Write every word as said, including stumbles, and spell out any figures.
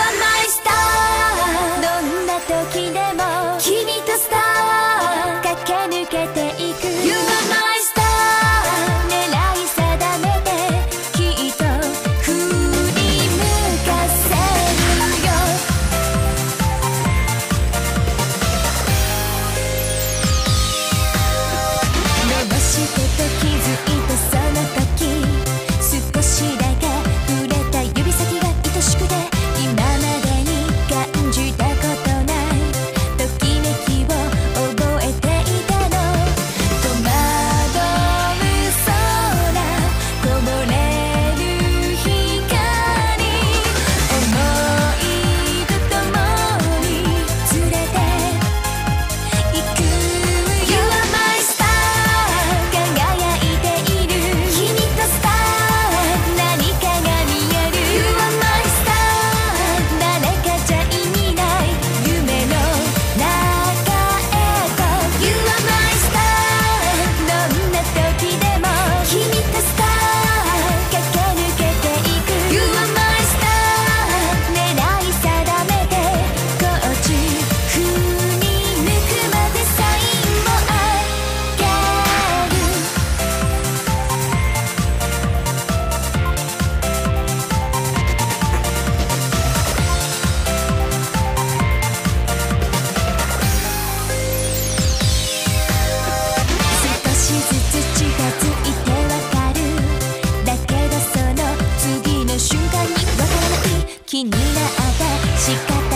are my star どんな時でも君とスター駆け抜けていく You are my star 狙い定めてきっと振り向かせるよ伸ばしてと気づいたその時少しだけ触れた指先が愛しくて今までに感じたことないときめきを覚えていたの戸惑う空こぼれる光思いとともに連れて行く You are my star 輝いている君とスター何かが見える You are my star 誰かじゃ意味ない夢の中へと You are my star どんな時でも君とスター駆け抜けていく You are my star 狙い定めてこっち振り向くまでサインをあげる少しずつ近づいてわかるだけどその次の瞬間にわからない気になって仕方